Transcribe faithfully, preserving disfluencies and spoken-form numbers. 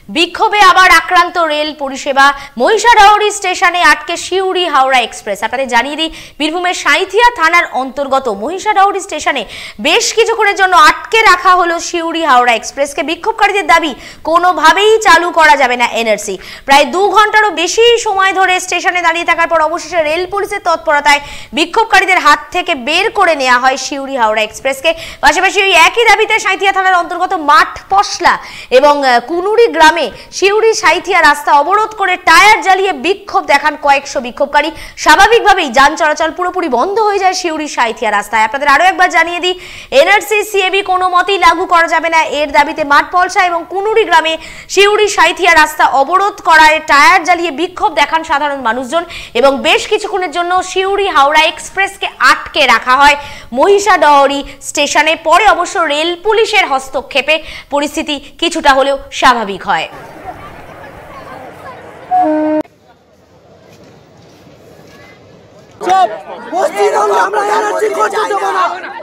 বিক্ষোভে আবার আক্রান্ত রেল পরিষেবা। মহিষাদহরি স্টেশনে আটকে সিউড়ি হাওড়া এক্সপ্রেস। আপনাদের জানিয়ে দিই, বীরভূমের সাঁইথিয়া থানার অন্তর্গত মহিষাদহরি স্টেশনে বেশ কিছুক্ষণের জন্য আটকে রাখা হলো সিউড়ি হাওড়া এক্সপ্রেসকে। বিক্ষোভকারীদের দাবি, কোনোভাবেই চালু করা যাবে না এনআরসি। প্রায় দু ঘন্টারও বেশি সময় ধরে স্টেশনে দাঁড়িয়ে থাকার পর অবশেষে রেল পুলিশের তৎপরতায় বিক্ষোভকারীদের হাত থেকে বের করে নেওয়া হয় সিউড়ি হাওড়া এক্সপ্রেসকে। পাশাপাশি ওই একই দাবিতে সাঁইথিয়া থানার অন্তর্গত মাঠ পশলা এবং কুনুরি গ্রামে সিউড়ি সাঁইথিয়া রাস্তা অবরোধ করে টায়ার জ্বালিয়ে বিক্ষোভ দেখান কয়েকশো বিক্ষোভকারী। স্বাভাবিকভাবেই যান চলাচল পুরোপুরি বন্ধ হয়ে যায় সিউড়ি সাঁইথিয়া রাস্তায়। আপনাদের আরো একবার জানিয়ে দিই, এনআরসি সিএবি কোনো মতেই লাগু করা যাবে না, এর দাবিতে মাঠ পলসা এবং কুনুরি গ্রামে সিউড়ি সাঁইথিয়া রাস্তা অবরোধ করায় টায়ার জ্বালিয়ে বিক্ষোভ দেখান সাধারণ মানুষজন এবং বেশ কিছুক্ষণের জন্য সিউড়ি হাওড়া এক্সপ্রেসকে আটকে রাখা হয় মহিষাদহরি স্টেশনে। পরে অবশ্য রেল পুলিশের হস্তক্ষেপে পরিস্থিতি কিছুটা হলেও স্বাভাবিক হয়। আমরা এনআরসি করতে দেব না।